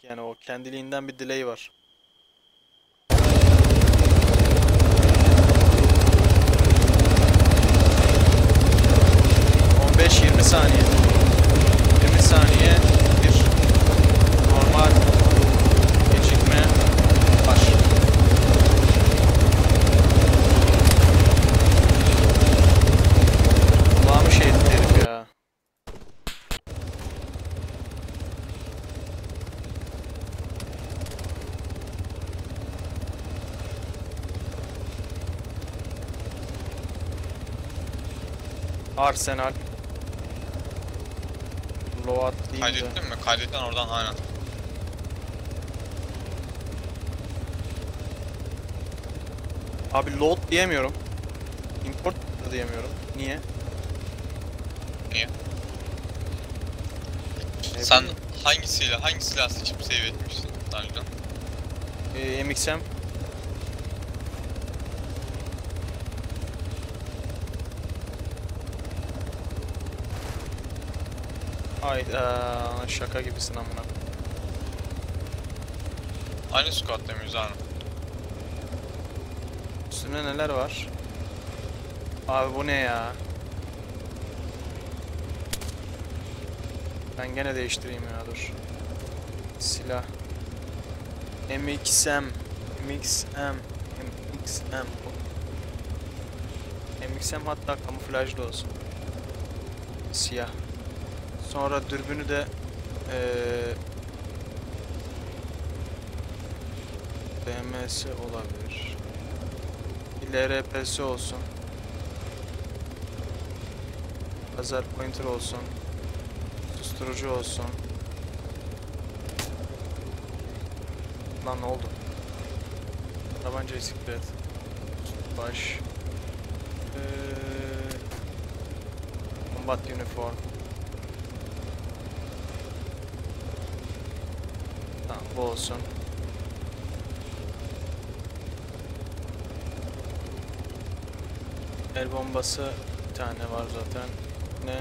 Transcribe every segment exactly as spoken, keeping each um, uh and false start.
yani o kendiliğinden bir delay var. on beş yirmi saniye. yirmi saniye bir normal gecikme var. Kulağımı şey etti herif ya. Arsenal. Load değil de. Kaydettin mi? Kaydettin oradan aynen. Abi load diyemiyorum. Import da diyemiyorum. Niye? Niye? Ne Sen bileyim. hangisiyle hangi silah seçip save etmiştin daha önceden? Ee, M X M. Hayda, şaka gibisin amına. Aynı squad'da mıyız abi? Üstünde neler var? Abi bu ne ya? Ben gene değiştireyim ya, dur. Silah. M X M. M X M. M X M. M X M hatta kamuflajlı olsun. Siyah. Sonra dürbünü de ee, B M S olabilir. Bir L R P S olsun. Lazer pointer olsun. Susturucu olsun. Lan ne oldu? Tabancayı siklet. Baş. Ee, combat uniform. Tamam, bu olsun. El bombası bir tane var zaten. Ne?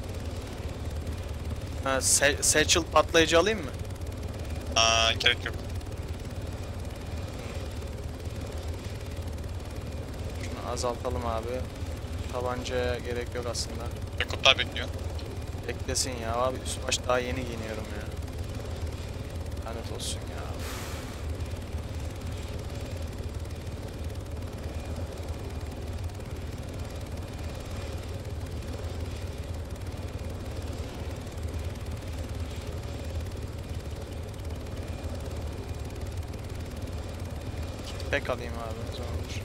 Ha, se satchel patlayıcı alayım mı? Aa, gerek yok. Şunu azaltalım abi. Tabancaya gerek yok aslında. Yakutlar bekliyor. Beklesin ya abi, üst baş daha yeni giyiniyorum ya. Lanet olsun ya. Üf. Pek alayım abi, o zaman olur.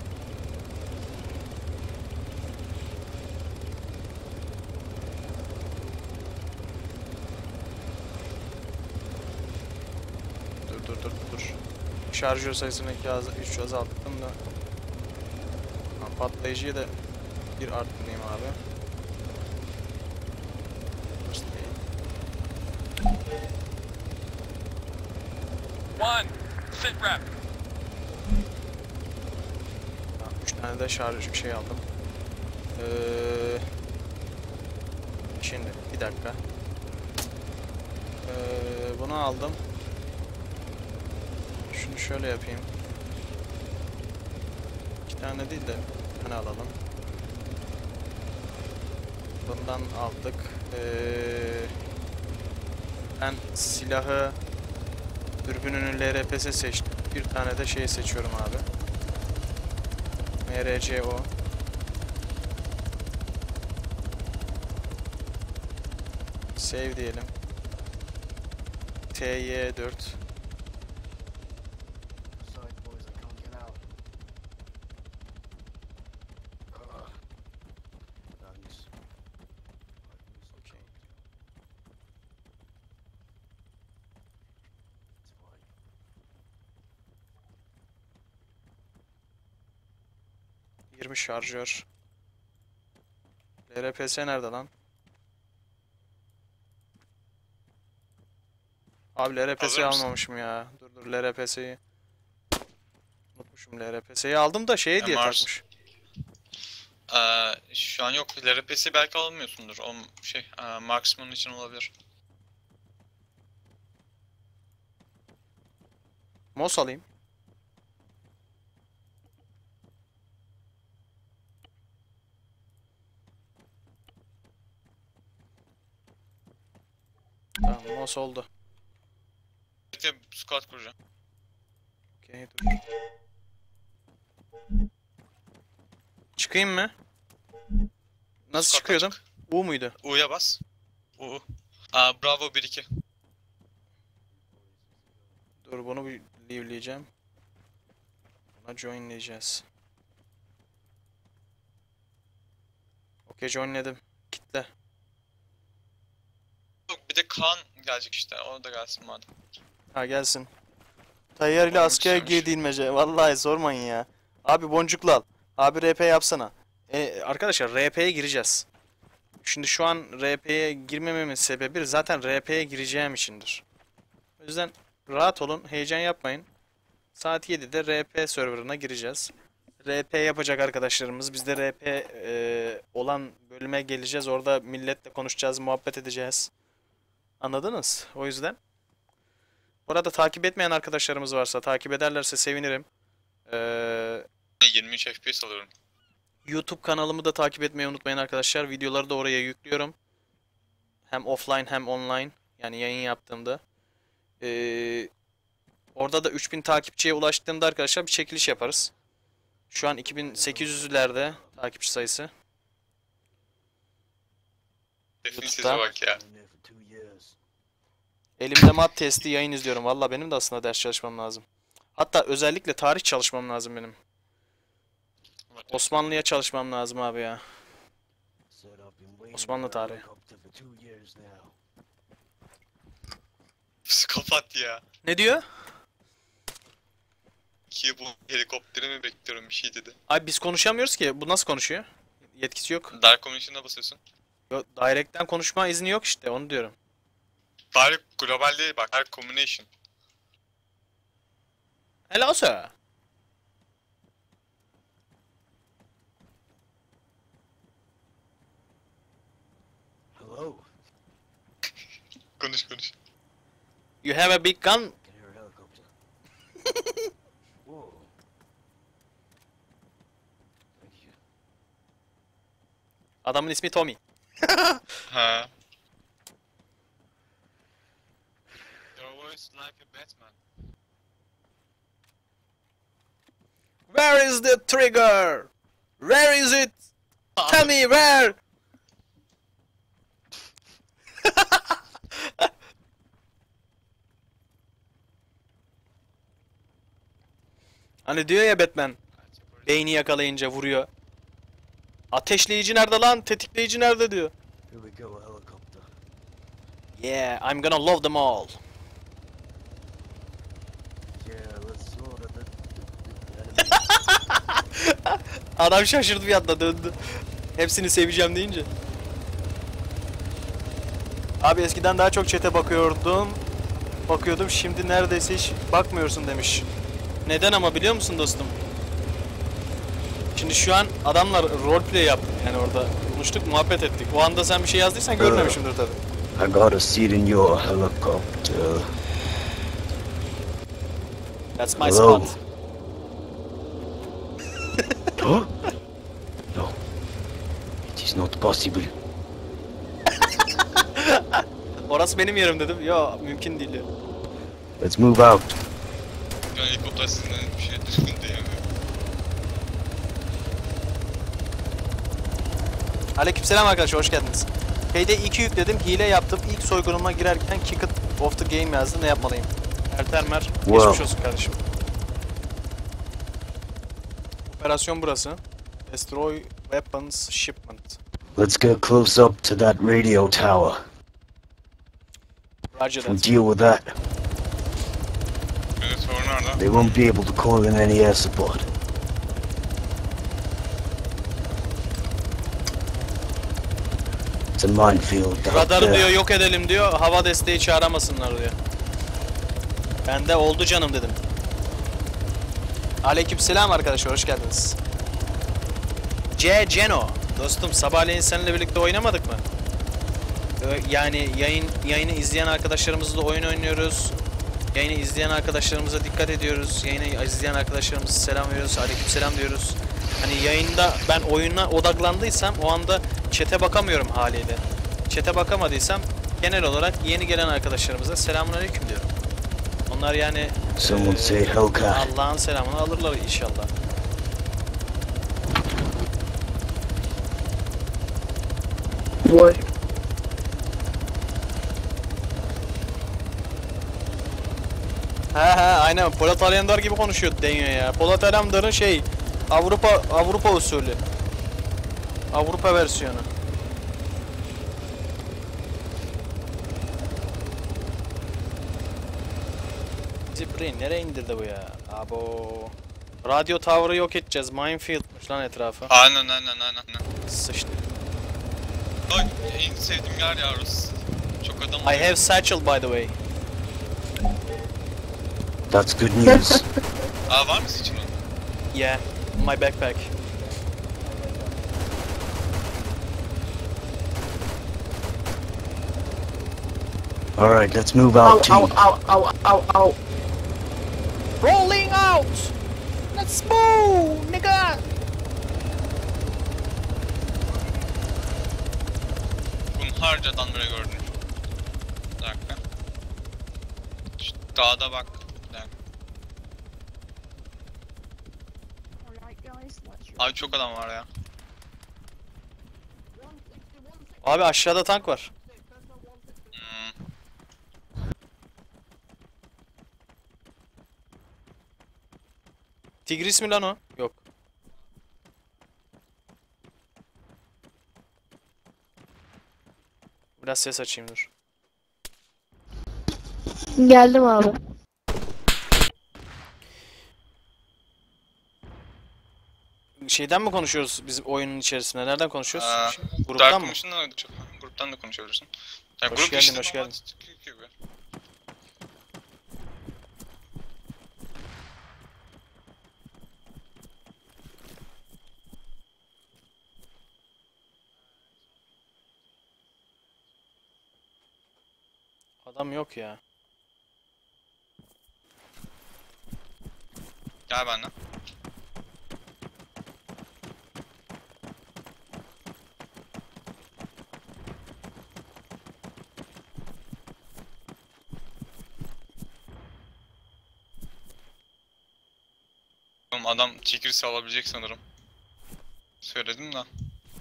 Dur dur dur dur. Şarjör sayısını iki az üç azalttım da. Ha, patlayıcıyı da bir arttırayım abi. First aid. One, sit rep. Tamam, üç tane de şarj şey aldım. Ee, şimdi bir dakika. Ee, bunu aldım. Şunu şöyle yapayım. İki tane değil de bir tane alalım. Bundan aldık. Ee, ben silahı, dürbününü L R P S seçtim. Bir tane de şey seçiyorum abi. M R C O. Save diyelim. T Y dört. yirmi şarjör. L R P S nerede lan? Abi L R P S'yi Hazır mısın? almamışım ya. Dur dur, L R P S'yi unutmuşum. L R P S'yi aldım da şey diye M R S. takmış. Ee, şu an yok. L R P S'yi belki almıyorsundur. O şey, e, Marksman için olabilir. Mos alayım. Tamam, mos oldu. Bekle, squad kuracağım. Okey, dur. Çıkayım mı? Nasıl Squad'dan çıkıyordum? çık. U muydu? U'ya bas. U. Aa, bravo bir iki. Dur, bunu bir leave'leyeceğim. Buna joinleyeceğiz. Okey, joinledim. Kitle. Bir de Kaan gelecek işte. O da gelsin madem. Ha, gelsin. Tayyar ile Oğlum, askere güzelmiş. girdiğilmece. Vallahi sormayın ya. Abi boncuklu al. Abi R P yapsana. E, arkadaşlar R P'ye gireceğiz. Şimdi şu an R P'ye girmememin sebebi zaten R P'ye gireceğim içindir. O yüzden rahat olun, heyecan yapmayın. Saat yedide R P serverına gireceğiz. R P yapacak arkadaşlarımız. Biz de R P e, olan bölüme geleceğiz. Orada milletle konuşacağız, muhabbet edeceğiz. Anladınız? O yüzden. Orada takip etmeyen arkadaşlarımız varsa takip ederlerse sevinirim. Ee, yirmi üç F P S alıyorum. YouTube kanalımı da takip etmeyi unutmayın arkadaşlar. Videoları da oraya yüklüyorum. Hem offline hem online. Yani yayın yaptığımda. Ee, orada da üç bin takipçiye ulaştığımda arkadaşlar bir çekiliş yaparız. Şu an iki bin sekiz yüzlerde takipçi sayısı. Size bak ya. Elimde mat testi yayın izliyorum. Valla benim de aslında ders çalışmam lazım. Hatta özellikle tarih çalışmam lazım benim. Osmanlı'ya çalışmam lazım abi ya. Osmanlı tarihi. Psikopat ya. Ne diyor? Ki bu helikopteri mi bekliyorum bir şey dedi. Abi biz konuşamıyoruz ki. Bu nasıl konuşuyor? Yetkisi yok. Dark Commission'a basıyorsun. Yo, direct'ten konuşma izni yok işte, onu diyorum. Bari global değil bak. Dark Combination. Hello sir. Hello. Konuş konuş. You have a big gun. Can hear a helicopter. Whoa. Thank you. Adamın ismi Tommy. Ha. Your voice like a Batman. Where is the trigger? Where is it? Tell me where. Hani diyor ya Batman, beyni yakalayınca vuruyor. Ateşleyici nerede lan? Tetikleyici nerede diyor. Here we go, a helicopter. Yeah, I'm gonna love them all. Yeah, let's slaughter the, the enemy. Adam şaşırdı bir anda, döndü. Hepsini seveceğim deyince. Abi eskiden daha çok chat'e bakıyordum. Bakıyordum, şimdi neredeyse hiç bakmıyorsun demiş. Neden ama biliyor musun dostum? Şimdi şu an adamlar roleplay yaptık yani, orada konuştuk, muhabbet ettik. O anda sen bir şey yazdıysan görmemişimdir tabi. I got a seat in your helicopter. That's my Hello. spot. Huh? No. It is not possible. Orası benim yerim dedim. Yo, mümkün değil ya. Let's move out. Ben helikopter sizinden bir şey düzgün diyemiyorum. Aleykümselam arkadaşlar, hoş geldiniz. Payday iki yükledim, hile yaptım. İlk soygunuma girerken kick it off the game yazdı. Ne yapmalıyım? Ertermer, Wow. geçmiş olsun kardeşim. Operasyon burası. Destroy weapons shipment. Let's get close up to that radio tower. Roger If we that. deal with that, Benim sorun nerede? they won't be able to call in any air support. It's a minefield out Radarı diyor there. yok edelim diyor. Hava desteği çağıramasınlar diyor. Ben de oldu canım dedim. Aleykümselam arkadaşlar, hoş geldiniz. C Ceno. Dostum sabahleyin seninle birlikte oynamadık mı? Ö- Yani yayın yayını izleyen arkadaşlarımızla oyun oynuyoruz. Yayını izleyen arkadaşlarımıza dikkat ediyoruz. Yayını izleyen arkadaşlarımıza selam veriyoruz. Aleykümselam diyoruz. Hani yayında ben oyuna odaklandıysam o anda chat'e bakamıyorum haliyle. Chat'e bakamadıysam genel olarak yeni gelen arkadaşlarımıza selamünaleyküm diyorum. Onlar yani Someone eee, say Hellcat. Allah'ın selamını alırlar inşallah. Boy. He he aynen Polat Alemdar gibi konuşuyor deniyor ya. Polat Alemdar'ın şey Avrupa Avrupa usulü. Avrupa versiyonu. Zipri nereye indirdi bu ya? Abo. Radyo tower'ı yok edeceğiz. Minefield'mış lan etrafı. Aynen aynen aynen. Sıçtı. Ay, en sevdiğim yer ya orası. Çok adam I oluyor. have satchel by the way. That's good news. Aa, var mı için onun? Yeah, my backpack. Alright, let's move Ow, out, ow, team. ow, ow, ow, ow. Rolling out. Let's move, nigga. Bunlarca adamları gördüm. Bir dakika. Şu dağda bak. Bir dakika. Abi çok adam var ya. Abi aşağıda tank var. Hmm. Tigris mi lan o? Yok. Biraz ses açayım dur. Geldim abi. Şeyden mi konuşuyoruz biz oyunun içerisinde? Nereden konuşuyoruz? Aa, Şey, Dark gruptan mı? Commission'dan da çok. Gruptan da konuşabilirsin. Ya, Hoş grup geldin, işte hoş normal geldin. gibi. Adam yok ya. Gel benden. Oğlum adam Tigris'i alabilecek sanırım. Söyledim de.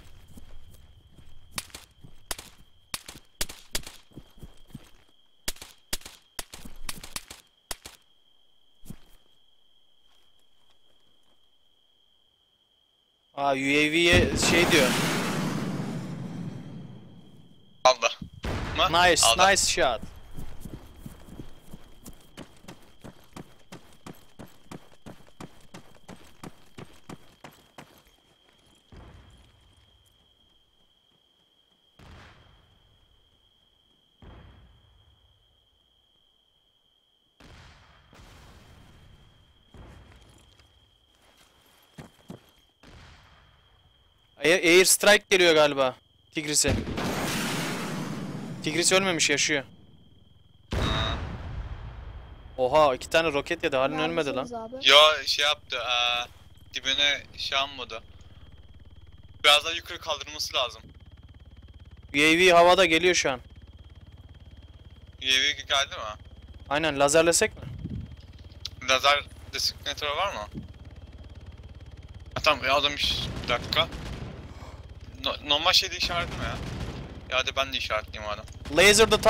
Aa U A V'ye şey diyor. Aldı. Mı? Nice, Aldı. nice shot. Air, air strike geliyor galiba Tigris'e. Tigris ölmemiş, yaşıyor. Oha, iki tane roket yedi, halen ölmedi lan. Abi. Yo şey yaptı. Eee dibine şey almadı. Biraz daha yukarı kaldırması lazım. U A V havada geliyor şu an. U A V geldi mi? Aynen, lazerlesek mi? Lazer designatörü var mı? Ha, tamam ya adam iş... Bir dakika. No, normal şeyde işaretleme ya. Ya hadi ben de işaretleyeyim madem. Laser the